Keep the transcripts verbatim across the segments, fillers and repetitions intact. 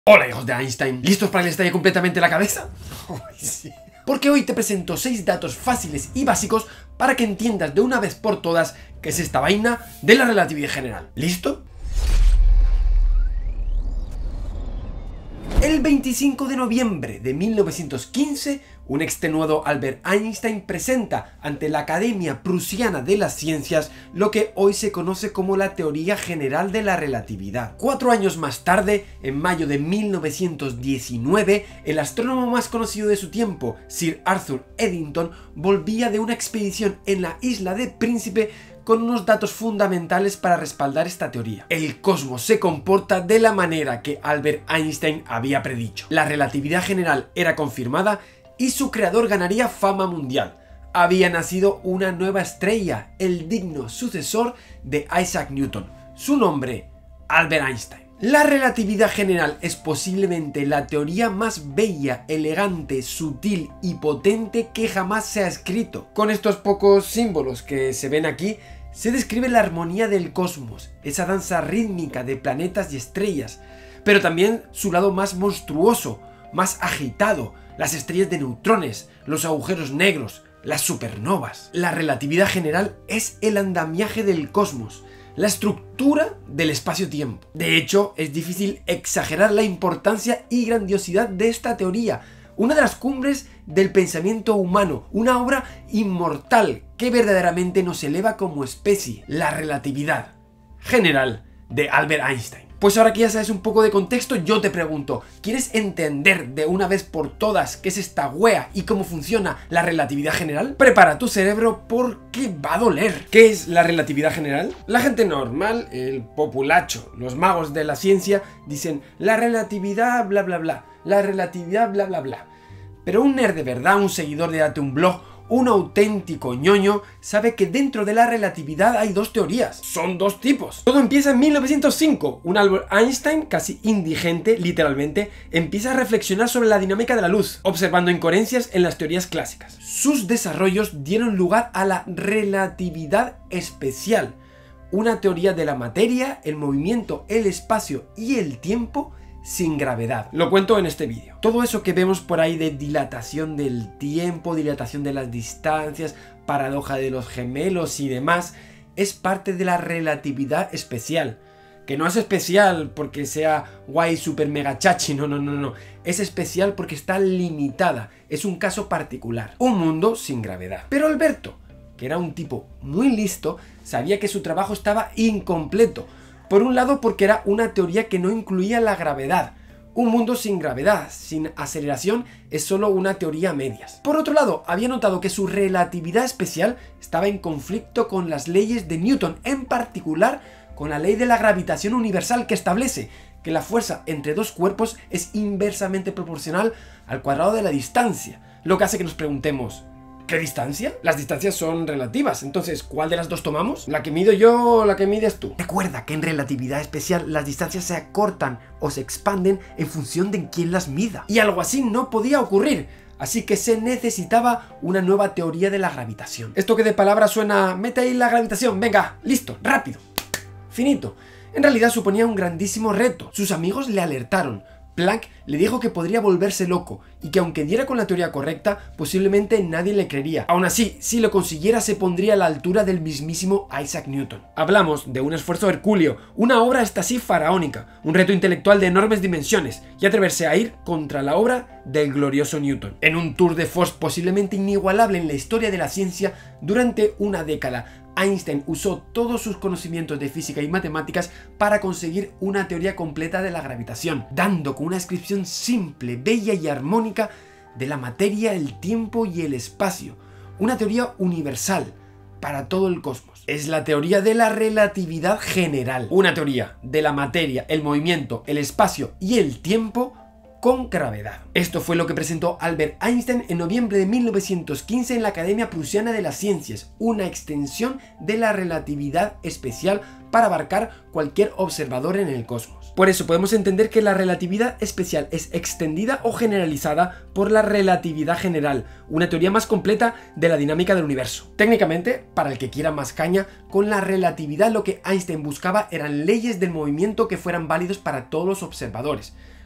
Hola hijos de Einstein, ¿listos para que les estalle completamente la cabeza? Ay, sí. Porque hoy te presento seis datos fáciles y básicos para que entiendas de una vez por todas qué es esta vaina de la relatividad general. ¿Listo? El veinticinco de noviembre de mil novecientos quince, un extenuado Albert Einstein presenta ante la Academia Prusiana de las Ciencias lo que hoy se conoce como la teoría general de la relatividad. Cuatro años más tarde, en mayo de mil novecientos diecinueve, el astrónomo más conocido de su tiempo, Sir Arthur Eddington, volvía de una expedición en la isla de Príncipe con unos datos fundamentales para respaldar esta teoría. El cosmos se comporta de la manera que Albert Einstein había predicho. La relatividad general era confirmada y su creador ganaría fama mundial. Había nacido una nueva estrella, el digno sucesor de Isaac Newton. Su nombre, Albert Einstein. La relatividad general es posiblemente la teoría más bella, elegante, sutil y potente que jamás se ha escrito. Con estos pocos símbolos que se ven aquí, se describe la armonía del cosmos, esa danza rítmica de planetas y estrellas, pero también su lado más monstruoso, más agitado, las estrellas de neutrones, los agujeros negros, las supernovas. La relatividad general es el andamiaje del cosmos, la estructura del espacio-tiempo. De hecho, es difícil exagerar la importancia y grandiosidad de esta teoría, una de las cumbres del pensamiento humano, una obra inmortal que verdaderamente nos eleva como especie, la relatividad general de Albert Einstein. Pues ahora que ya sabes un poco de contexto, yo te pregunto, ¿quieres entender de una vez por todas qué es esta wea y cómo funciona la relatividad general? Prepara tu cerebro porque va a doler. ¿Qué es la relatividad general? La gente normal, el populacho, los magos de la ciencia, dicen la relatividad bla bla bla, la relatividad bla bla bla. Pero un nerd de verdad, un seguidor de Date un Blog, un auténtico ñoño, sabe que dentro de la relatividad hay dos teorías. Son dos tipos. Todo empieza en mil novecientos cinco. Un Albert Einstein, casi indigente, literalmente, empieza a reflexionar sobre la dinámica de la luz, observando incoherencias en las teorías clásicas. Sus desarrollos dieron lugar a la relatividad especial, una teoría de la materia, el movimiento, el espacio y el tiempo sin gravedad. Lo cuento en este vídeo. Todo eso que vemos por ahí de dilatación del tiempo, dilatación de las distancias, paradoja de los gemelos y demás, es parte de la relatividad especial. Que no es especial porque sea guay, super mega chachi, no, no, no, no. Es especial porque está limitada, es un caso particular. Un mundo sin gravedad. Pero Alberto, que era un tipo muy listo, sabía que su trabajo estaba incompleto. Por un lado porque era una teoría que no incluía la gravedad. Un mundo sin gravedad, sin aceleración, es solo una teoría a medias. Por otro lado, había notado que su relatividad especial estaba en conflicto con las leyes de Newton, en particular con la ley de la gravitación universal que establece que la fuerza entre dos cuerpos es inversamente proporcional al cuadrado de la distancia, lo que hace que nos preguntemos, ¿qué distancia? Las distancias son relativas, entonces, ¿cuál de las dos tomamos? ¿La que mido yo o la que mides tú? Recuerda que en relatividad especial las distancias se acortan o se expanden en función de quién las mida. Y algo así no podía ocurrir, así que se necesitaba una nueva teoría de la gravitación. Esto que de palabra suena, mete ahí la gravitación, venga, listo, rápido, finito. En realidad suponía un grandísimo reto. Sus amigos le alertaron. Planck le dijo que podría volverse loco y que aunque diera con la teoría correcta, posiblemente nadie le creería. Aún así, si lo consiguiera se pondría a la altura del mismísimo Isaac Newton. Hablamos de un esfuerzo hercúleo, una obra hasta así faraónica, un reto intelectual de enormes dimensiones y atreverse a ir contra la obra del glorioso Newton. En un tour de force posiblemente inigualable en la historia de la ciencia, durante una década, Einstein usó todos sus conocimientos de física y matemáticas para conseguir una teoría completa de la gravitación, dando con una descripción simple, bella y armónica de la materia, el tiempo y el espacio. Una teoría universal para todo el cosmos. Es la teoría de la relatividad general. Una teoría de la materia, el movimiento, el espacio y el tiempo con gravedad. Esto fue lo que presentó Albert Einstein en noviembre de mil novecientos quince en la Academia Prusiana de las Ciencias, una extensión de la relatividad especial para abarcar cualquier observador en el cosmos. Por eso podemos entender que la relatividad especial es extendida o generalizada por la relatividad general, una teoría más completa de la dinámica del universo. Técnicamente, para el que quiera más caña, con la relatividad lo que Einstein buscaba eran leyes del movimiento que fueran válidos para todos los observadores.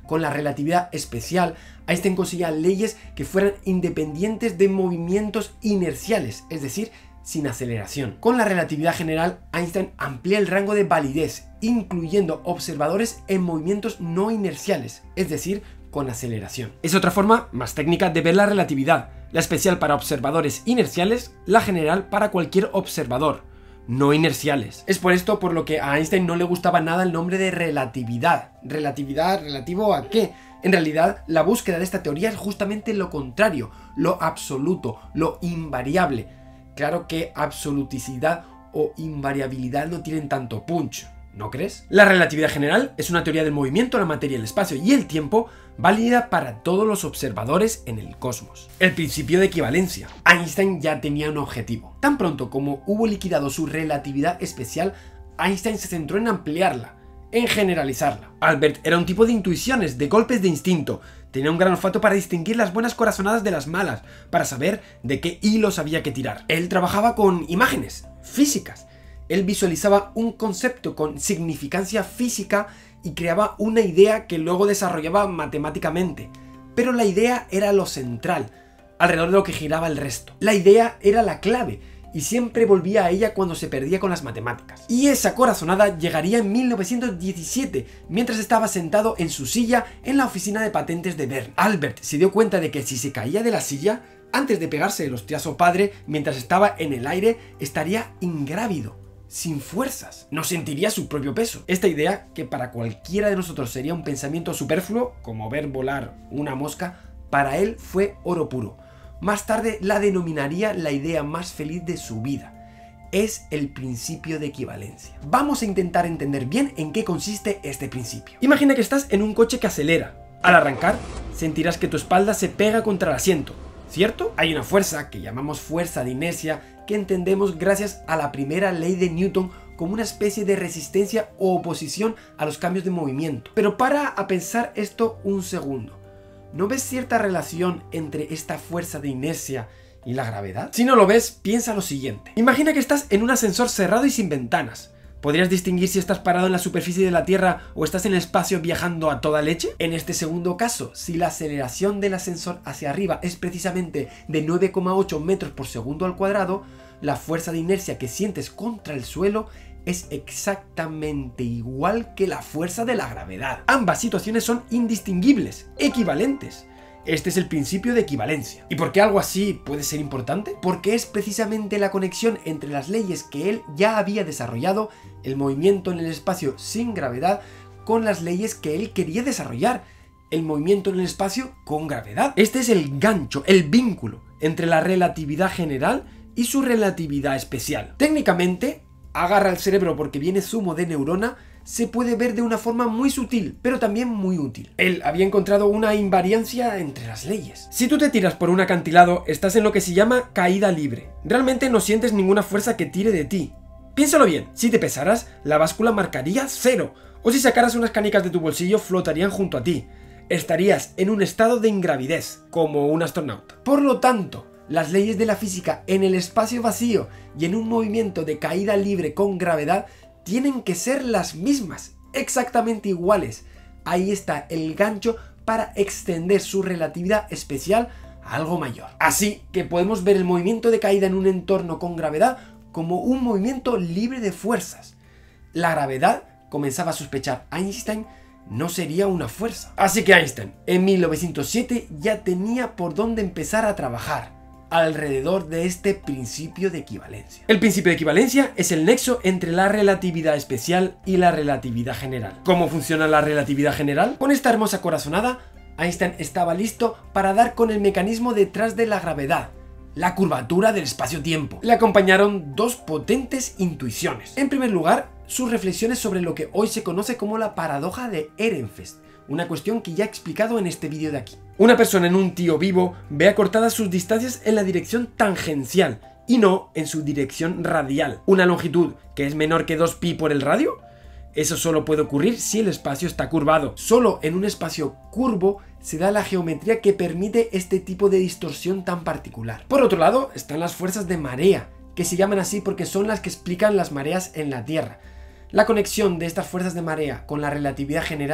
Con la relatividad especial, Einstein conseguía leyes que fueran independientes de movimientos inerciales, es decir, sin aceleración. Con la relatividad general, Einstein amplía el rango de validez, incluyendo observadores en movimientos no inerciales, es decir, con aceleración. Es otra forma más técnica de ver la relatividad, la especial para observadores inerciales, la general para cualquier observador, no inerciales. Es por esto por lo que a Einstein no le gustaba nada el nombre de relatividad. ¿Relatividad? ¿Relativo a qué? En realidad, la búsqueda de esta teoría es justamente lo contrario, lo absoluto, lo invariable. Claro que absoluticidad o invariabilidad no tienen tanto punch, ¿no crees? La relatividad general es una teoría del movimiento, la materia, el espacio y el tiempo válida para todos los observadores en el cosmos. El principio de equivalencia. Einstein ya tenía un objetivo. Tan pronto como hubo liquidado su relatividad especial, Einstein se centró en ampliarla, en generalizarla. Albert era un tipo de intuiciones, de golpes de instinto. Tenía un gran olfato para distinguir las buenas corazonadas de las malas, para saber de qué hilos había que tirar. Él trabajaba con imágenes físicas. Él visualizaba un concepto con significancia física y creaba una idea que luego desarrollaba matemáticamente. Pero la idea era lo central, alrededor de lo que giraba el resto. La idea era la clave, y siempre volvía a ella cuando se perdía con las matemáticas. Y esa corazonada llegaría en mil novecientos diecisiete, mientras estaba sentado en su silla en la oficina de patentes de Bern. Albert se dio cuenta de que si se caía de la silla, antes de pegarse el hostiazo padre, mientras estaba en el aire, estaría ingrávido, sin fuerzas. No sentiría su propio peso. Esta idea, que para cualquiera de nosotros sería un pensamiento superfluo, como ver volar una mosca, para él fue oro puro. Más tarde la denominaría la idea más feliz de su vida. Es el principio de equivalencia. Vamos a intentar entender bien en qué consiste este principio. Imagina que estás en un coche que acelera. Al arrancar, sentirás que tu espalda se pega contra el asiento, ¿cierto? Hay una fuerza que llamamos fuerza de inercia que entendemos gracias a la primera ley de Newton como una especie de resistencia o oposición a los cambios de movimiento. Pero para a pensar esto un segundo. ¿No ves cierta relación entre esta fuerza de inercia y la gravedad? Si no lo ves, piensa lo siguiente. Imagina que estás en un ascensor cerrado y sin ventanas. ¿Podrías distinguir si estás parado en la superficie de la Tierra o estás en el espacio viajando a toda leche? En este segundo caso, si la aceleración del ascensor hacia arriba es precisamente de nueve coma ocho metros por segundo al cuadrado, la fuerza de inercia que sientes contra el suelo es exactamente igual que la fuerza de la gravedad. Ambas situaciones son indistinguibles, equivalentes. Este es el principio de equivalencia. ¿Y por qué algo así puede ser importante? Porque es precisamente la conexión entre las leyes que él ya había desarrollado, el movimiento en el espacio sin gravedad, con las leyes que él quería desarrollar, el movimiento en el espacio con gravedad. Este es el gancho, el vínculo entre la relatividad general y su relatividad especial. Técnicamente, agarra el cerebro porque viene zumo de neurona, se puede ver de una forma muy sutil, pero también muy útil. Él había encontrado una invariancia entre las leyes. Si tú te tiras por un acantilado, estás en lo que se llama caída libre. Realmente no sientes ninguna fuerza que tire de ti. Piénsalo bien, si te pesaras, la báscula marcaría cero, o si sacaras unas canicas de tu bolsillo, flotarían junto a ti. Estarías en un estado de ingravidez, como un astronauta. Por lo tanto, las leyes de la física en el espacio vacío y en un movimiento de caída libre con gravedad tienen que ser las mismas, exactamente iguales. Ahí está el gancho para extender su relatividad especial a algo mayor. Así que podemos ver el movimiento de caída en un entorno con gravedad como un movimiento libre de fuerzas. La gravedad, comenzaba a sospechar Einstein, no sería una fuerza. Así que Einstein, en mil novecientos siete, ya tenía por dónde empezar a trabajar alrededor de este principio de equivalencia. El principio de equivalencia es el nexo entre la relatividad especial y la relatividad general. ¿Cómo funciona la relatividad general? Con esta hermosa corazonada, Einstein estaba listo para dar con el mecanismo detrás de la gravedad, la curvatura del espacio-tiempo. Le acompañaron dos potentes intuiciones. En primer lugar, sus reflexiones sobre lo que hoy se conoce como la paradoja de Ehrenfest, una cuestión que ya he explicado en este vídeo de aquí. Una persona en un tío vivo ve acortadas sus distancias en la dirección tangencial y no en su dirección radial. Una longitud que es menor que dos pi por el radio. Eso solo puede ocurrir si el espacio está curvado. Solo en un espacio curvo se da la geometría que permite este tipo de distorsión tan particular. Por otro lado, están las fuerzas de marea, que se llaman así porque son las que explican las mareas en la Tierra. La conexión de estas fuerzas de marea con la relatividad general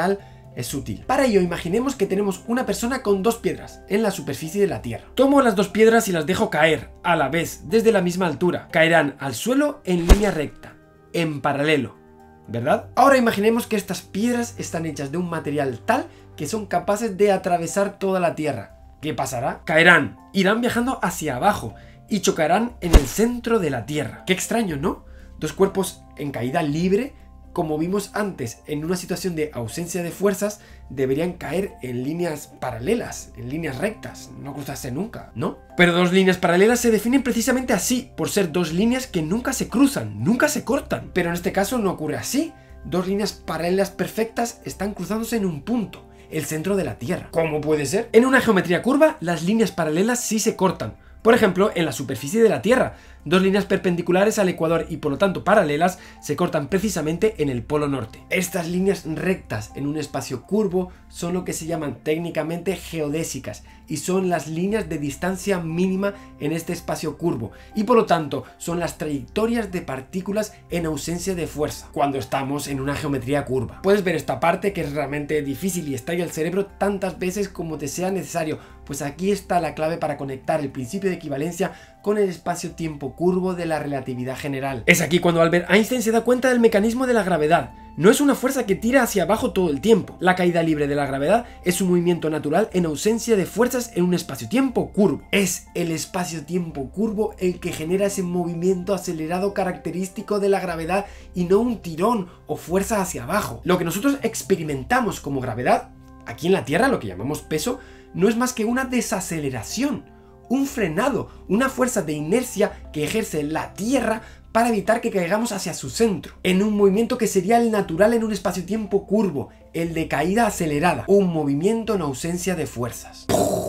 es útil. Para ello, imaginemos que tenemos una persona con dos piedras en la superficie de la Tierra. Tomo las dos piedras y las dejo caer a la vez desde la misma altura. Caerán al suelo en línea recta, en paralelo, ¿verdad? Ahora imaginemos que estas piedras están hechas de un material tal que son capaces de atravesar toda la Tierra. ¿Qué pasará? Caerán, irán viajando hacia abajo y chocarán en el centro de la Tierra. Qué extraño, ¿no? Dos cuerpos en caída libre, como vimos antes, en una situación de ausencia de fuerzas, deberían caer en líneas paralelas, en líneas rectas, no cruzarse nunca, ¿no? Pero dos líneas paralelas se definen precisamente así, por ser dos líneas que nunca se cruzan, nunca se cortan. Pero en este caso no ocurre así. Dos líneas paralelas perfectas están cruzándose en un punto, el centro de la Tierra. ¿Cómo puede ser? En una geometría curva, las líneas paralelas sí se cortan. Por ejemplo, en la superficie de la Tierra, dos líneas perpendiculares al ecuador y por lo tanto paralelas se cortan precisamente en el polo norte. Estas líneas rectas en un espacio curvo son lo que se llaman técnicamente geodésicas y son las líneas de distancia mínima en este espacio curvo y por lo tanto son las trayectorias de partículas en ausencia de fuerza cuando estamos en una geometría curva. Puedes ver esta parte que es realmente difícil y estalla el cerebro tantas veces como te sea necesario, pues aquí está la clave para conectar el principio de equivalencia con el espacio-tiempo curvo de la relatividad general. Es aquí cuando Albert Einstein se da cuenta del mecanismo de la gravedad. No es una fuerza que tira hacia abajo todo el tiempo. La caída libre de la gravedad es un movimiento natural en ausencia de fuerzas en un espacio-tiempo curvo. Es el espacio-tiempo curvo el que genera ese movimiento acelerado característico de la gravedad y no un tirón o fuerza hacia abajo. Lo que nosotros experimentamos como gravedad, aquí en la Tierra, lo que llamamos peso, no es más que una desaceleración, un frenado, una fuerza de inercia que ejerce la Tierra para evitar que caigamos hacia su centro, en un movimiento que sería el natural en un espacio-tiempo curvo, el de caída acelerada, un movimiento en ausencia de fuerzas.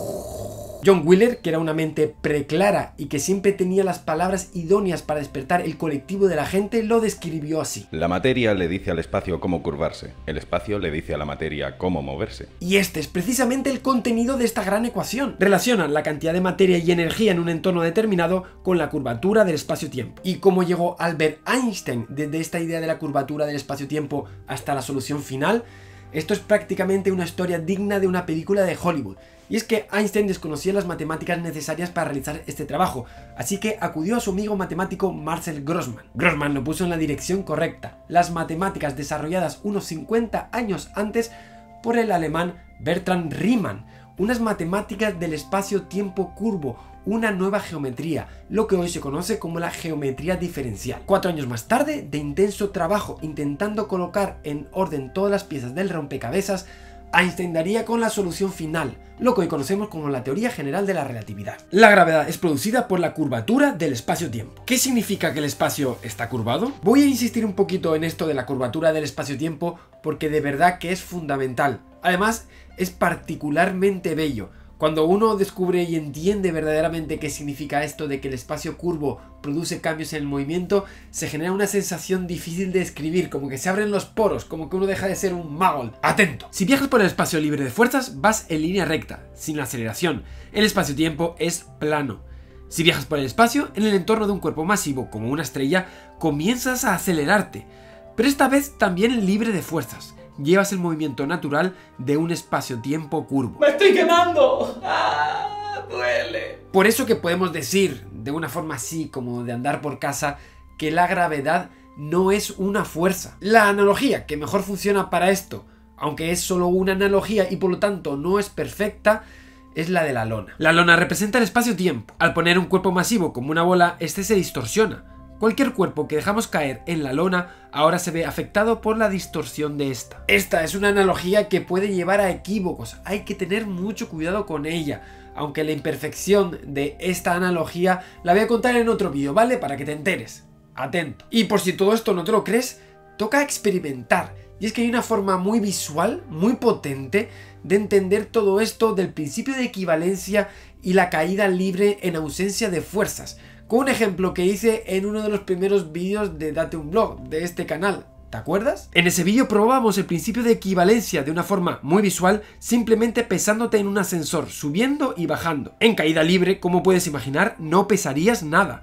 John Wheeler, que era una mente preclara y que siempre tenía las palabras idóneas para despertar el colectivo de la gente, lo describió así. La materia le dice al espacio cómo curvarse, el espacio le dice a la materia cómo moverse. Y este es precisamente el contenido de esta gran ecuación. Relacionan la cantidad de materia y energía en un entorno determinado con la curvatura del espacio-tiempo. ¿Y cómo llegó Albert Einstein desde esta idea de la curvatura del espacio-tiempo hasta la solución final? Esto es prácticamente una historia digna de una película de Hollywood. Y es que Einstein desconocía las matemáticas necesarias para realizar este trabajo, así que acudió a su amigo matemático Marcel Grossmann. Grossmann lo puso en la dirección correcta, las matemáticas desarrolladas unos cincuenta años antes por el alemán Bertrand Riemann, unas matemáticas del espacio-tiempo curvo, una nueva geometría, lo que hoy se conoce como la geometría diferencial. Cuatro años más tarde, de intenso trabajo intentando colocar en orden todas las piezas del rompecabezas, Einstein daría con la solución final, lo que hoy conocemos como la teoría general de la relatividad. La gravedad es producida por la curvatura del espacio-tiempo. ¿Qué significa que el espacio está curvado? Voy a insistir un poquito en esto de la curvatura del espacio-tiempo porque de verdad que es fundamental. Además, es particularmente bello. Cuando uno descubre y entiende verdaderamente qué significa esto de que el espacio curvo produce cambios en el movimiento, se genera una sensación difícil de describir, como que se abren los poros, como que uno deja de ser un magol. ¡Atento! Si viajas por el espacio libre de fuerzas, vas en línea recta, sin aceleración. El espacio-tiempo es plano. Si viajas por el espacio, en el entorno de un cuerpo masivo, como una estrella, comienzas a acelerarte, pero esta vez también libre de fuerzas. Llevas el movimiento natural de un espacio-tiempo curvo. ¡Me estoy quemando! ¡Ah! ¡Duele! Por eso que podemos decir, de una forma así como de andar por casa, que la gravedad no es una fuerza. La analogía que mejor funciona para esto, aunque es solo una analogía y por lo tanto no es perfecta, es la de la lona. La lona representa el espacio-tiempo. Al poner un cuerpo masivo como una bola, este se distorsiona. Cualquier cuerpo que dejamos caer en la lona ahora se ve afectado por la distorsión de esta. Esta es una analogía que puede llevar a equívocos, hay que tener mucho cuidado con ella, aunque la imperfección de esta analogía la voy a contar en otro vídeo, ¿vale? Para que te enteres. Atento. Y por si todo esto no te lo crees, toca experimentar. Y es que hay una forma muy visual, muy potente, de entender todo esto del principio de equivalencia y la caída libre en ausencia de fuerzas. Con un ejemplo que hice en uno de los primeros vídeos de Date un Blog, de este canal. ¿Te acuerdas? En ese vídeo probábamos el principio de equivalencia de una forma muy visual, simplemente pesándote en un ascensor, subiendo y bajando. En caída libre, como puedes imaginar, no pesarías nada.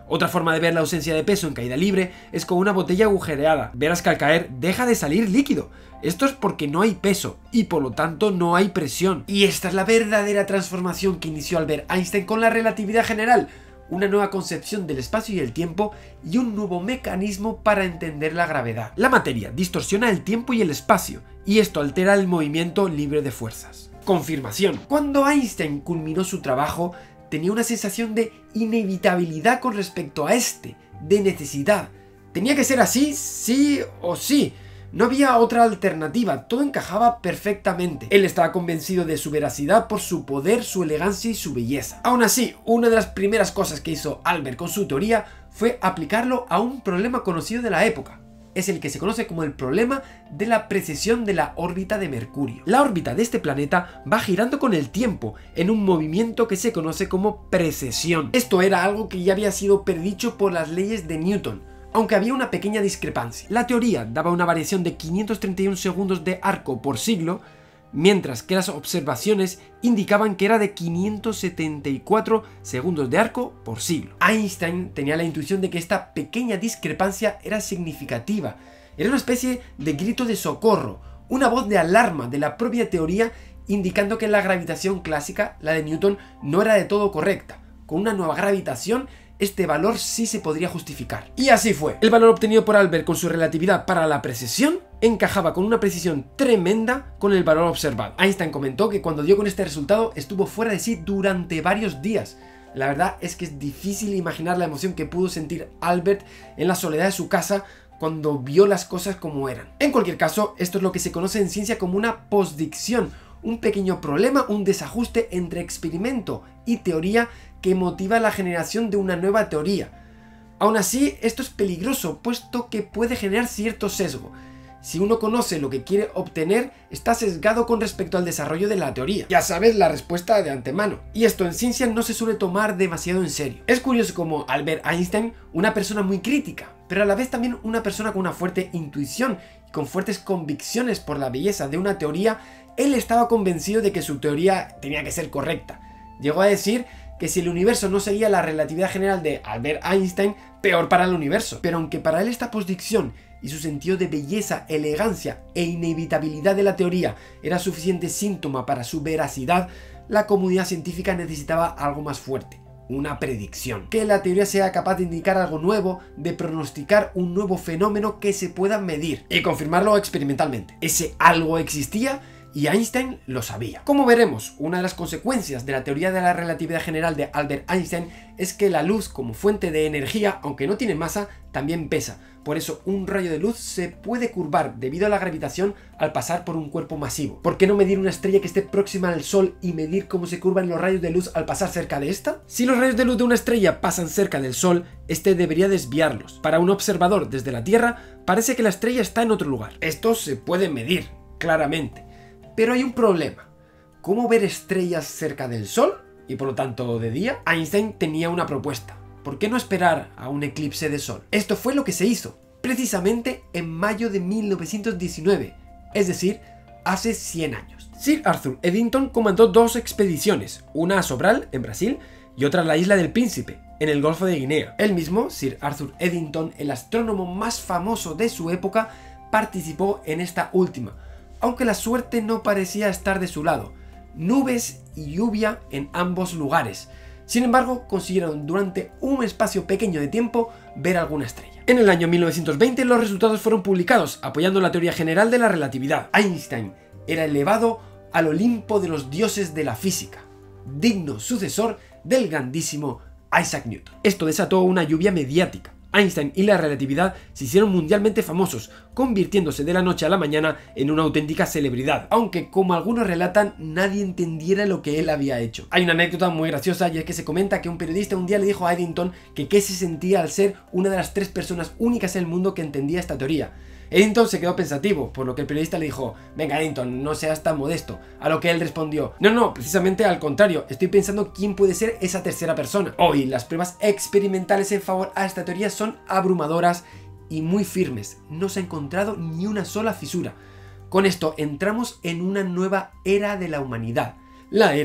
Otra forma de ver la ausencia de peso en caída libre es con una botella agujereada. Verás que al caer deja de salir líquido. Esto es porque no hay peso y por lo tanto no hay presión. Y esta es la verdadera transformación que inició Albert Einstein con la relatividad general. Una nueva concepción del espacio y el tiempo y un nuevo mecanismo para entender la gravedad. La materia distorsiona el tiempo y el espacio y esto altera el movimiento libre de fuerzas. Confirmación. Cuando Einstein culminó su trabajo, tenía una sensación de inevitabilidad con respecto a este, de necesidad. Tenía que ser así, sí o sí. No había otra alternativa, todo encajaba perfectamente. Él estaba convencido de su veracidad por su poder, su elegancia y su belleza. Aún así, una de las primeras cosas que hizo Albert con su teoría fue aplicarlo a un problema conocido de la época. Es el que se conoce como el problema de la precesión de la órbita de Mercurio. La órbita de este planeta va girando con el tiempo, en un movimiento que se conoce como precesión. Esto era algo que ya había sido predicho por las leyes de Newton, aunque había una pequeña discrepancia. La teoría daba una variación de quinientos treinta y uno segundos de arco por siglo, mientras que las observaciones indicaban que era de quinientos setenta y cuatro segundos de arco por siglo. Einstein tenía la intuición de que esta pequeña discrepancia era significativa. Era una especie de grito de socorro, una voz de alarma de la propia teoría indicando que la gravitación clásica, la de Newton, no era de todo correcta. Con una nueva gravitación, este valor sí se podría justificar. Y así fue. El valor obtenido por Albert con su relatividad para la precesión encajaba con una precisión tremenda con el valor observado. Einstein comentó que cuando dio con este resultado estuvo fuera de sí durante varios días. La verdad es que es difícil imaginar la emoción que pudo sentir Albert en la soledad de su casa cuando vio las cosas como eran. En cualquier caso, esto es lo que se conoce en ciencia como una postdicción, un pequeño problema, un desajuste entre experimento y teoría que motiva la generación de una nueva teoría. Aún así, esto es peligroso, puesto que puede generar cierto sesgo. Si uno conoce lo que quiere obtener, está sesgado con respecto al desarrollo de la teoría. Ya sabes la respuesta de antemano. Y esto en ciencia no se suele tomar demasiado en serio. Es curioso como Albert Einstein, una persona muy crítica, pero a la vez también una persona con una fuerte intuición y con fuertes convicciones por la belleza de una teoría, él estaba convencido de que su teoría tenía que ser correcta. Llegó a decir que si el universo no seguía la relatividad general de Albert Einstein, peor para el universo. Pero aunque para él esta postdicción y su sentido de belleza, elegancia e inevitabilidad de la teoría era suficiente síntoma para su veracidad, la comunidad científica necesitaba algo más fuerte, una predicción. Que la teoría sea capaz de indicar algo nuevo, de pronosticar un nuevo fenómeno que se pueda medir y confirmarlo experimentalmente. Ese algo existía y Einstein lo sabía. Como veremos, una de las consecuencias de la teoría de la relatividad general de Albert Einstein es que la luz como fuente de energía, aunque no tiene masa, también pesa. Por eso un rayo de luz se puede curvar debido a la gravitación al pasar por un cuerpo masivo. ¿Por qué no medir una estrella que esté próxima al Sol y medir cómo se curvan los rayos de luz al pasar cerca de esta? Si los rayos de luz de una estrella pasan cerca del Sol, este debería desviarlos. Para un observador desde la Tierra, parece que la estrella está en otro lugar. Esto se puede medir, claramente. Pero hay un problema. ¿Cómo ver estrellas cerca del Sol? Y por lo tanto de día. Einstein tenía una propuesta. ¿Por qué no esperar a un eclipse de sol? Esto fue lo que se hizo, precisamente en mayo de mil novecientos diecinueve, es decir, hace cien años. Sir Arthur Eddington comandó dos expediciones, una a Sobral, en Brasil, y otra a la isla del Príncipe, en el Golfo de Guinea. Él mismo, Sir Arthur Eddington, el astrónomo más famoso de su época, participó en esta última, aunque la suerte no parecía estar de su lado. Nubes y lluvia en ambos lugares. Sin embargo, consiguieron durante un espacio pequeño de tiempo ver alguna estrella. En el año mil novecientos veinte los resultados fueron publicados, apoyando la teoría general de la relatividad. Einstein era elevado al Olimpo de los dioses de la física, digno sucesor del grandísimo Isaac Newton. Esto desató una lluvia mediática. Einstein y la relatividad se hicieron mundialmente famosos, convirtiéndose de la noche a la mañana en una auténtica celebridad, aunque como algunos relatan, nadie entendiera lo que él había hecho. Hay una anécdota muy graciosa y es que se comenta que un periodista un día le dijo a Eddington que qué se sentía al ser una de las tres personas únicas en el mundo que entendía esta teoría. Eddington se quedó pensativo, por lo que el periodista le dijo: venga Eddington, no seas tan modesto, a lo que él respondió: no, no, precisamente al contrario, estoy pensando quién puede ser esa tercera persona. Hoy las pruebas experimentales en favor a esta teoría son abrumadoras y muy firmes, no se ha encontrado ni una sola fisura. Con esto entramos en una nueva era de la humanidad, la era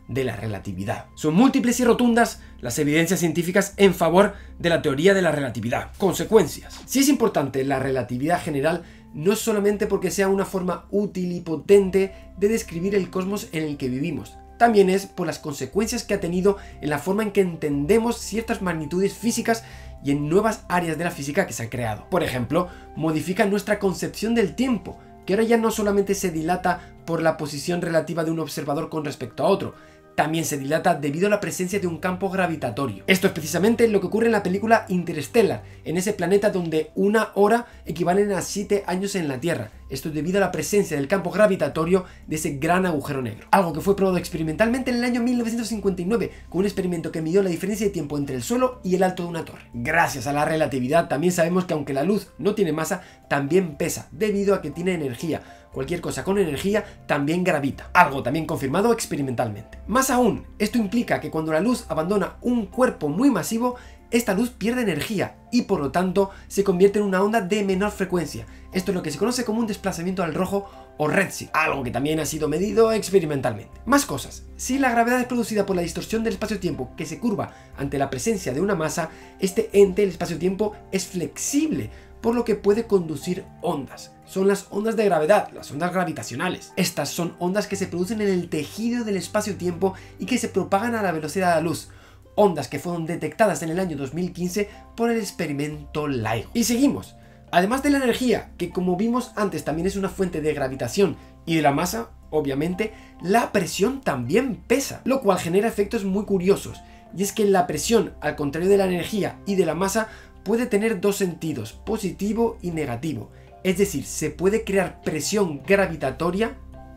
de la relatividad. Son múltiples y rotundas las evidencias científicas en favor de la teoría de la relatividad. Consecuencias. Si es importante la relatividad general, no es solamente porque sea una forma útil y potente de describir el cosmos en el que vivimos, también es por las consecuencias que ha tenido en la forma en que entendemos ciertas magnitudes físicas y en nuevas áreas de la física que se han creado. Por ejemplo, modifica nuestra concepción del tiempo, que ahora ya no solamente se dilata por la posición relativa de un observador con respecto a otro, también se dilata debido a la presencia de un campo gravitatorio. Esto es precisamente lo que ocurre en la película Interstellar, en ese planeta donde una hora equivalen a siete años en la Tierra. Esto es debido a la presencia del campo gravitatorio de ese gran agujero negro. Algo que fue probado experimentalmente en el año mil novecientos cincuenta y nueve, con un experimento que midió la diferencia de tiempo entre el suelo y el alto de una torre. Gracias a la relatividad también sabemos que aunque la luz no tiene masa, también pesa, debido a que tiene energía. Cualquier cosa con energía también gravita, algo también confirmado experimentalmente. Más aún, esto implica que cuando la luz abandona un cuerpo muy masivo, esta luz pierde energía y por lo tanto se convierte en una onda de menor frecuencia. Esto es lo que se conoce como un desplazamiento al rojo o redshift, algo que también ha sido medido experimentalmente. Más cosas. Si la gravedad es producida por la distorsión del espacio-tiempo que se curva ante la presencia de una masa, este ente, el espacio-tiempo, es flexible, por lo que puede conducir ondas. Son las ondas de gravedad, las ondas gravitacionales. Estas son ondas que se producen en el tejido del espacio-tiempo y que se propagan a la velocidad de la luz. Ondas que fueron detectadas en el año dos mil quince por el experimento LIGO. Y seguimos. Además de la energía, que como vimos antes también es una fuente de gravitación y de la masa, obviamente, la presión también pesa, lo cual genera efectos muy curiosos. Y es que la presión, al contrario de la energía y de la masa, puede tener dos sentidos, positivo y negativo. Es decir, se puede crear presión gravitatoria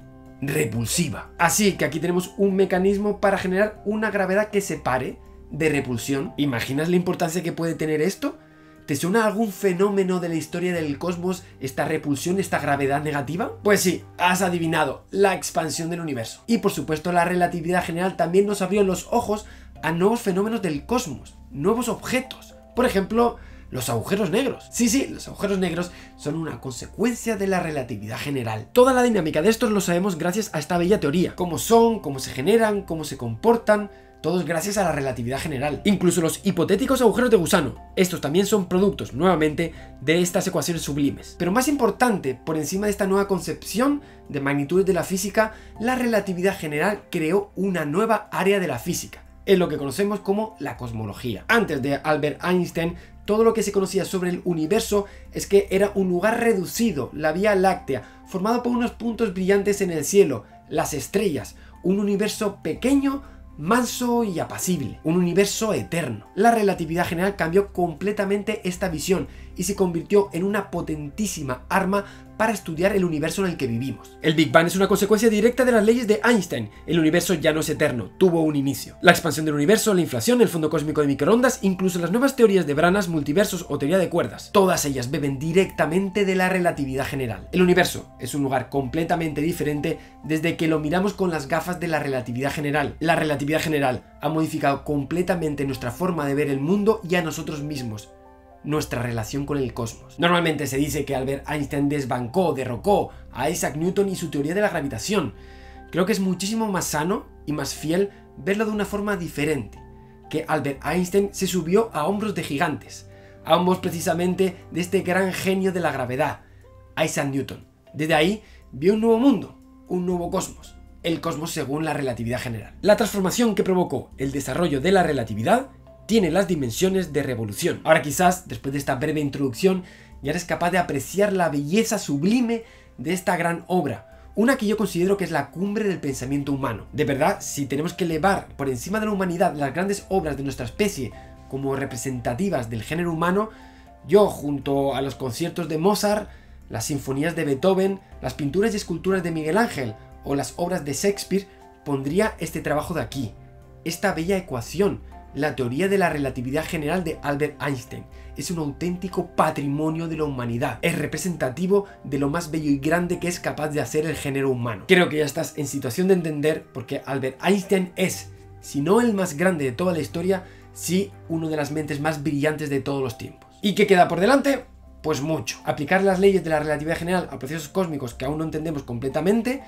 repulsiva. Así que aquí tenemos un mecanismo para generar una gravedad que separe de repulsión. ¿Imaginas la importancia que puede tener esto? ¿Te suena algún fenómeno de la historia del cosmos esta repulsión, esta gravedad negativa? Pues sí, has adivinado, la expansión del universo. Y por supuesto la relatividad general también nos abrió los ojos a nuevos fenómenos del cosmos, nuevos objetos. Por ejemplo, los agujeros negros. Sí, sí, los agujeros negros son una consecuencia de la relatividad general. Toda la dinámica de estos lo sabemos gracias a esta bella teoría. Cómo son, cómo se generan, cómo se comportan, todo es gracias a la relatividad general. Incluso los hipotéticos agujeros de gusano. Estos también son productos, nuevamente, de estas ecuaciones sublimes. Pero más importante, por encima de esta nueva concepción de magnitudes de la física, la relatividad general creó una nueva área de la física, en lo que conocemos como la cosmología. Antes de Albert Einstein, todo lo que se conocía sobre el universo es que era un lugar reducido, la Vía Láctea, formado por unos puntos brillantes en el cielo, las estrellas, un universo pequeño, manso y apacible, un universo eterno. La relatividad general cambió completamente esta visión y se convirtió en una potentísima arma para estudiar el universo en el que vivimos. El Big Bang es una consecuencia directa de las leyes de Einstein. El universo ya no es eterno, tuvo un inicio. La expansión del universo, la inflación, el fondo cósmico de microondas, incluso las nuevas teorías de branas, multiversos o teoría de cuerdas, todas ellas beben directamente de la relatividad general. El universo es un lugar completamente diferente desde que lo miramos con las gafas de la relatividad general. La relatividad general ha modificado completamente nuestra forma de ver el mundo y a nosotros mismos, nuestra relación con el cosmos. Normalmente se dice que Albert Einstein desbancó, derrocó a Isaac Newton y su teoría de la gravitación. Creo que es muchísimo más sano y más fiel verlo de una forma diferente, que Albert Einstein se subió a hombros de gigantes, a hombros precisamente de este gran genio de la gravedad, Isaac Newton. Desde ahí vio un nuevo mundo, un nuevo cosmos, el cosmos según la relatividad general. La transformación que provocó el desarrollo de la relatividad tiene las dimensiones de revolución. Ahora quizás, después de esta breve introducción, ya eres capaz de apreciar la belleza sublime de esta gran obra, una que yo considero que es la cumbre del pensamiento humano. De verdad, si tenemos que elevar por encima de la humanidad las grandes obras de nuestra especie como representativas del género humano, yo, junto a los conciertos de Mozart, las sinfonías de Beethoven, las pinturas y esculturas de Miguel Ángel o las obras de Shakespeare, pondría este trabajo de aquí, esta bella ecuación, la teoría de la relatividad general de Albert Einstein. Es un auténtico patrimonio de la humanidad. Es representativo de lo más bello y grande que es capaz de hacer el género humano. Creo que ya estás en situación de entender por qué Albert Einstein es, si no el más grande de toda la historia, sí una de las mentes más brillantes de todos los tiempos. ¿Y qué queda por delante? Pues mucho. Aplicar las leyes de la relatividad general a procesos cósmicos que aún no entendemos completamente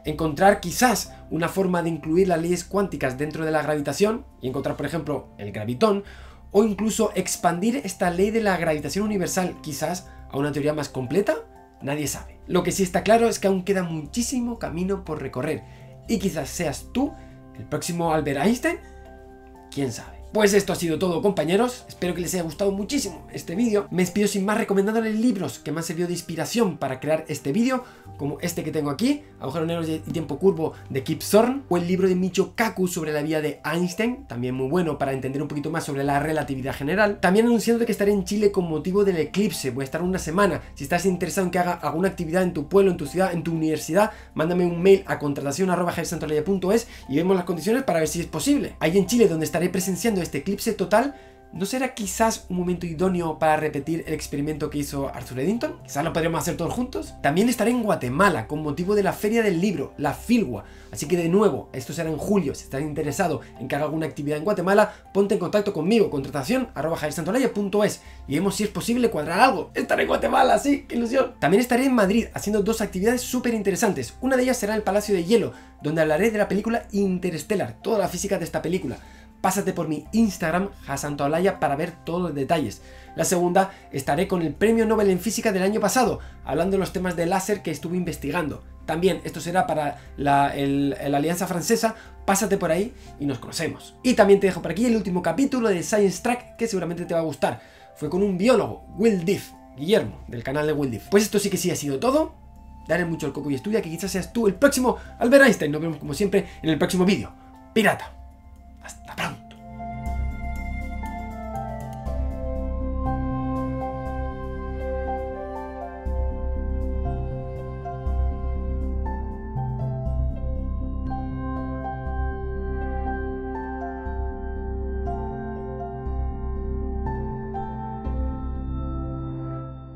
encontrar quizás una forma de incluir las leyes cuánticas dentro de la gravitación y encontrar, por ejemplo, el gravitón, o incluso expandir esta ley de la gravitación universal quizás a una teoría más completa. Nadie sabe. Lo que sí está claro es que aún queda muchísimo camino por recorrer y quizás seas tú el próximo Albert Einstein. ¿Quién sabe? Pues esto ha sido todo, compañeros. Espero que les haya gustado muchísimo este vídeo. Me despido sin más recomendándoles libros que me han servido de inspiración para crear este vídeo, como este que tengo aquí, Agujero Negro y Tiempo Curvo, de Kip Thorne, o el libro de Michio Kaku sobre la vida de Einstein, también muy bueno para entender un poquito más sobre la relatividad general. También anunciando que estaré en Chile con motivo del eclipse. Voy a estar una semana. Si estás interesado en que haga alguna actividad en tu pueblo, en tu ciudad, en tu universidad, mándame un mail a contratación arroba javier santolaya punto es y vemos las condiciones para ver si es posible. Ahí en Chile, donde estaré presenciando este eclipse total, ¿no será quizás un momento idóneo para repetir el experimento que hizo Arthur Eddington? Quizás lo podríamos hacer todos juntos. También estaré en Guatemala con motivo de la Feria del Libro, la Filgua. Así que de nuevo, esto será en julio. Si estás interesado en que haga alguna actividad en Guatemala, ponte en contacto conmigo, contratación arroba javier santolaya punto es y vemos si es posible cuadrar algo. Estaré en Guatemala, sí, qué ilusión. También estaré en Madrid haciendo dos actividades súper interesantes. Una de ellas será el Palacio de Hielo, donde hablaré de la película Interstellar, toda la física de esta película. Pásate por mi Instagram, jasantolaya, para ver todos los detalles. La segunda, estaré con el Premio Nobel en Física del año pasado, hablando de los temas de láser que estuve investigando. También esto será para la, el, la Alianza Francesa. Pásate por ahí y nos conocemos. Y también te dejo por aquí el último capítulo de Science Track, que seguramente te va a gustar. Fue con un biólogo, Will Diff, Guillermo, del canal de Will Diff. Pues esto sí que sí ha sido todo. Dale mucho al coco y estudia, que quizás seas tú el próximo Albert Einstein. Nos vemos como siempre en el próximo vídeo. Pirata. Hasta pronto.